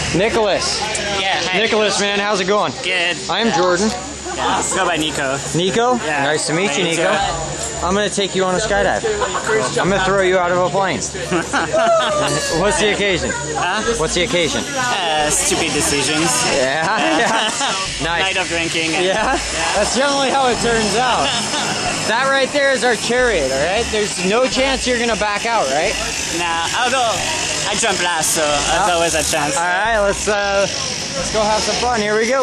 Nicholas. Yeah, hi. Nicholas, man, how's it going? Good. I'm Jordan. Yeah, go by Nico. Nico? Yeah. Nice to meet you, Nico. I'm going to take you on a skydive. I'm going to throw you out of a plane. What's the occasion? Huh? What's the occasion? Stupid decisions. Yeah. Nice. Night of drinking. And, yeah? That's generally how it turns out. That right there is our chariot, alright? There's no chance you're going to back out, right? Nah, although I jump last, so there's always a chance. Alright, let's go have some fun. Here we go.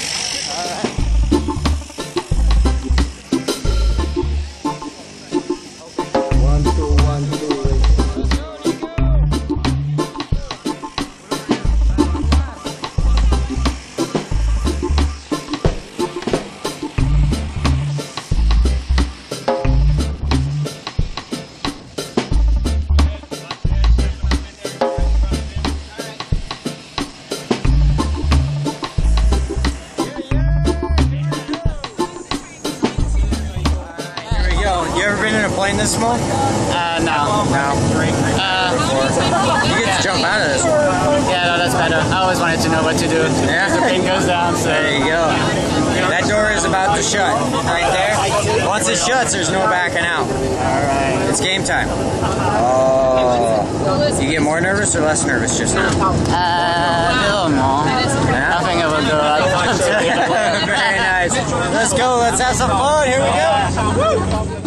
You ever been in a plane this small? No. No. You get to jump out of this one. Yeah, no, that's better. I always wanted to know what to do. Yeah. The plane goes down, so. There you go. That door is about to shut. Right there. Once it shuts, there's no backing out. Alright. It's game time. Oh. You get more nervous or less nervous just now? A little more. Yeah? I think it will go up. Very nice. Let's go. Let's have some fun. Here we go. Woo!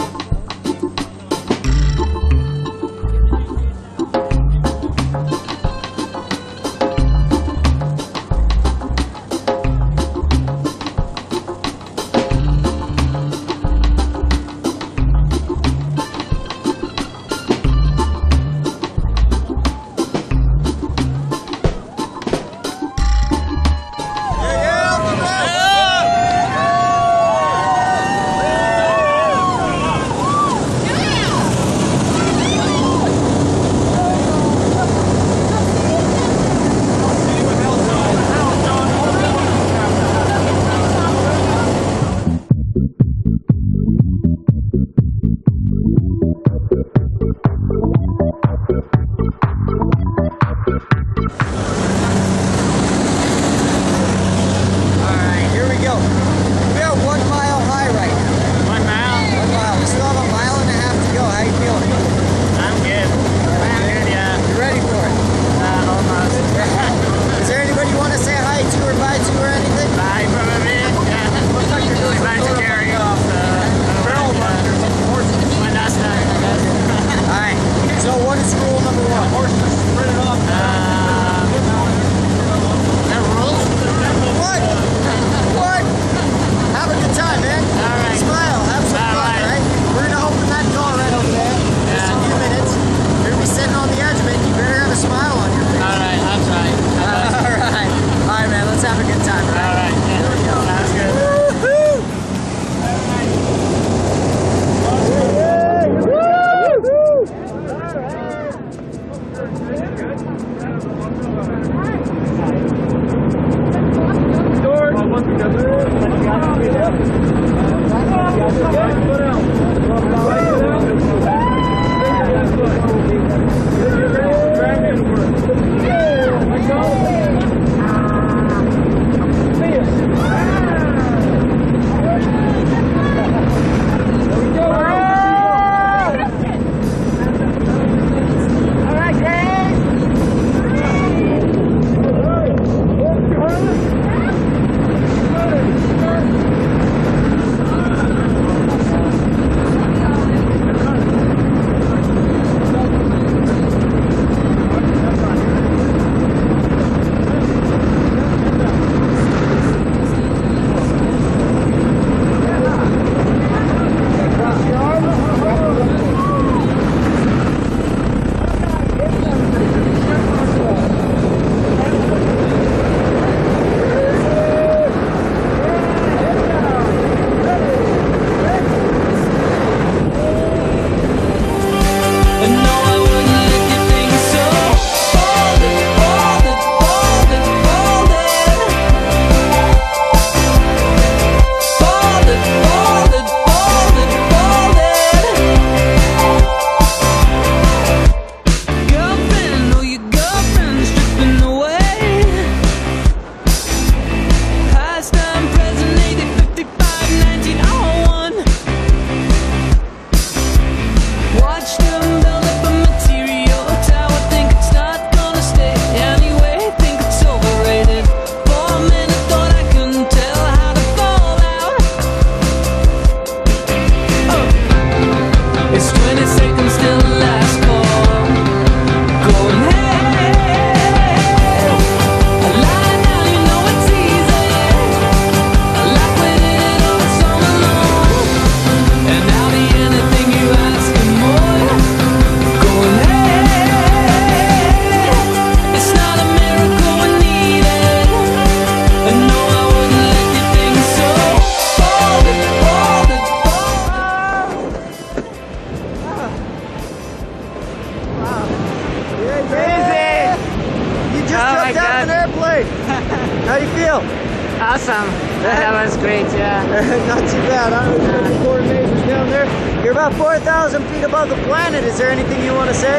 4,000 feet above the planet. Is there anything you want to say?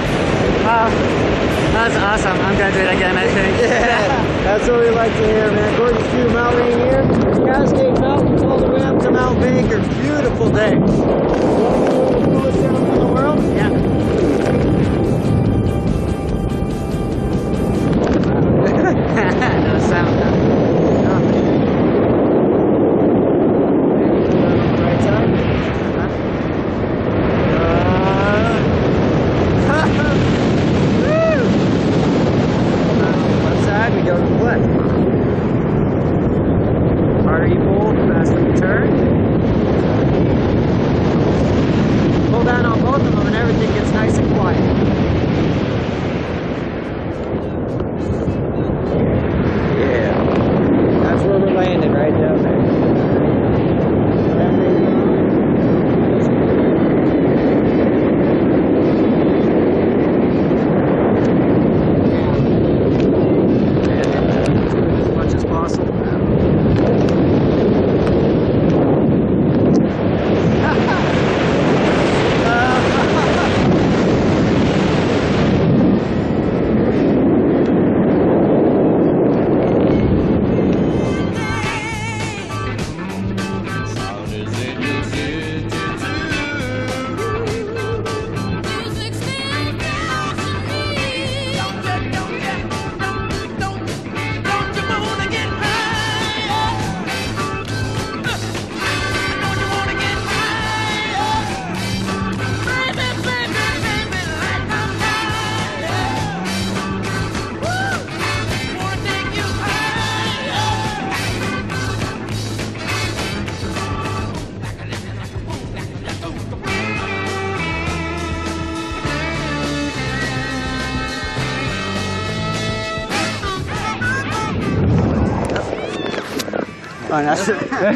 That's awesome. I'm gonna do it again, I think. Yeah, that's what we like to hear, man. Gorgeous view of Mount Rainier, Cascade Mountains, all the way up to Mount Baker. Beautiful day. You want to go the coolest town in the world? Yeah. No sound. Right side. Left side, we go to the left. Harder you pull, the faster you turn. Pull down on both of them and everything gets nice and quiet. Yeah. That's where we're landing, right down there. As much as possible. Oh, that's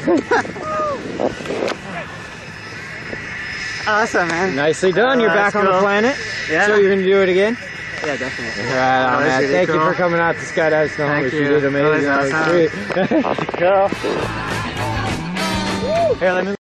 awesome, man. Nicely done. You're back on the planet. Yeah. So you're going to do it again? Yeah, definitely. Right on, man. Really Thank you cool. for coming out to Skydive Snohomish. Thank You you. did amazing. That was That was awesome. sweet. Cool. Here, let me